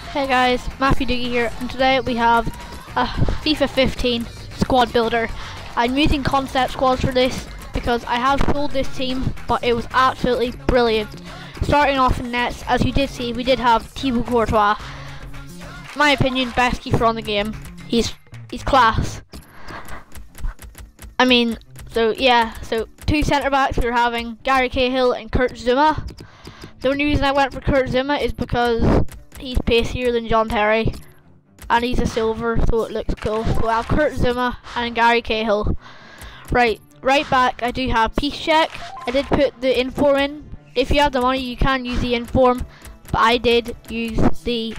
Hey guys, Matthew Doogie here, and today we have a FIFA 15 squad builder. I'm using concept squads for this because I have sold this team, but it was absolutely brilliant. Starting off in nets, as you did see, we did have Thibaut Courtois. In my opinion, best keeper on the game. He's class. I mean, so two centre backs we were having Gary Cahill and Kurt Zouma. The only reason I went for Kurt Zouma is because he's pacier than John Terry, and he's a silver, so it looks cool. So I have Kurt Zouma and Gary Cahill. Right back, I do have Piszczek. I did put the inform in. If you have the money, you can use the inform, but I did use the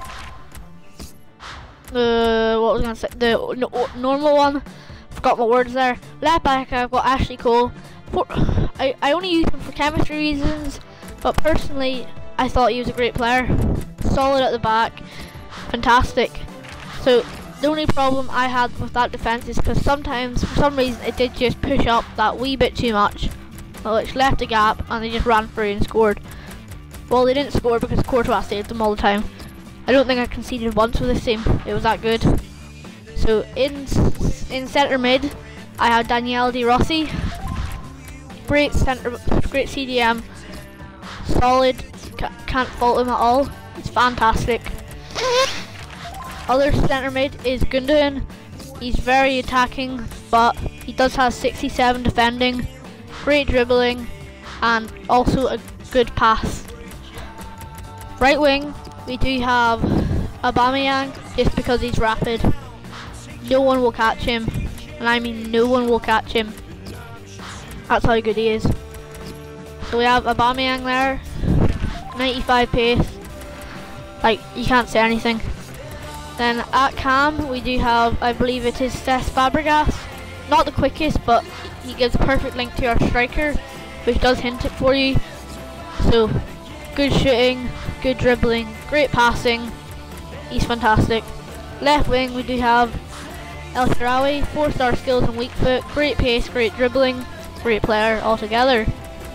normal one. Forgot my words there. Left back, I've got Ashley Cole. I only use him for chemistry reasons, but personally, I thought he was a great player. Solid at the back, fantastic. So the only problem I had with that defence is because sometimes, for some reason, it did just push up that wee bit too much, which left a gap, and they just ran through and scored. Well, they didn't score because Courtois saved them all the time. I don't think I conceded once with this team. It was that good. So in centre mid, I had Daniele De Rossi. Great CDM, solid. Can't fault him at all. It's fantastic. Other centre mid is Gundogan. He's very attacking, but he does have 67 defending, great dribbling, and also a good pass. Right wing, we do have Aubameyang, just because he's rapid. No one will catch him, and I mean no one will catch him. That's how good he is. So we have Aubameyang there, 95 pace. Like, you can't say anything. Then at cam, we do have, I believe it is Cesc Fabregas. Not the quickest, but he gives a perfect link to our striker, which does hint it for you. So, good shooting, good dribbling, great passing. He's fantastic. Left wing, we do have El Shaarawy, 4-star skills and weak foot, great pace, great dribbling, great player altogether.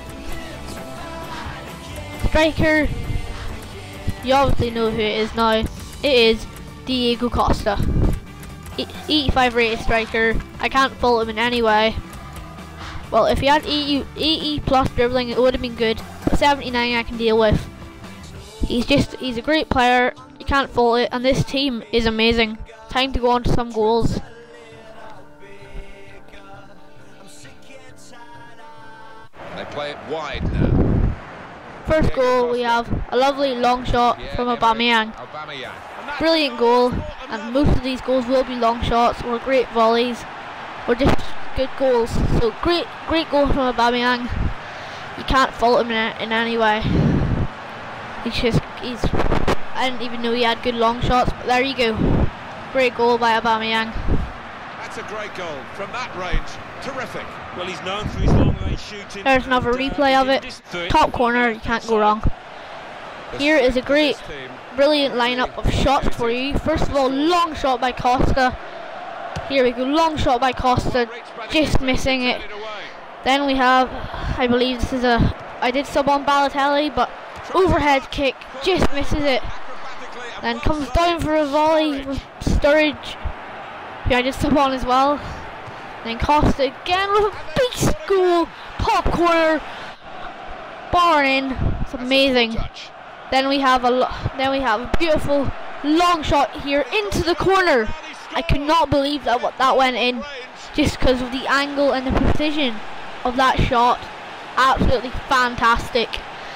Striker, you obviously know who it is now. It is Diego Costa. 85 rated striker. I can't fault him in any way. Well, if he had 80 plus dribbling, it would have been good, but 79 I can deal with. He's a great player. You can't fault it, and this team is amazing. Time to go on to some goals. They play it wide now. First goal, we have a lovely long shot from Aubameyang. Brilliant goal, and most of these goals will be long shots or great volleys or just good goals. So great goal from Aubameyang. You can't fault him in any way. I didn't even know he had good long shots, but there you go. Great goal by Aubameyang. That's a great goal from that range. Terrific. Well, he's known for his long range shooting. There's another replay of it. Top corner, you can't go wrong. Here is a brilliant lineup of shots for you. First of all, long shot by Costa. Here we go, long shot by Costa, just missing it. Then we have, I believe this is I did sub on Balotelli, but overhead kick, just misses it. Then comes down for a volley with Sturridge, who I did sub on as well. Then Costa again with a beast goal, top corner, bar in. It's amazing. Then we have a beautiful long shot here into the corner. I could not believe that went in, just because of the angle and the precision of that shot. Absolutely fantastic.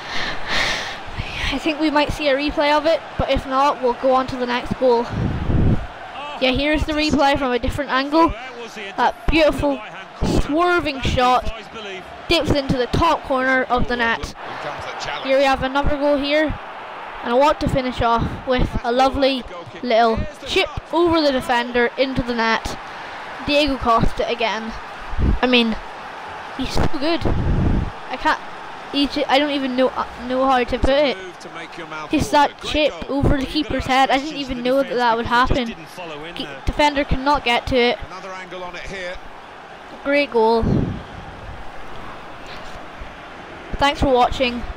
I think we might see a replay of it, but if not, we'll go on to the next goal. Yeah, here's the replay from a different angle. That beautiful swerving shot dips into the top corner of the net. Here we have another goal here, and I want to finish off with a lovely little chip over the defender into the net. Diego Costa again. I mean, he's so good. I don't even know how to put it. Just that chip over the keeper's head. I didn't even know that would happen. Defender cannot get to it. Great goal. Thanks for watching.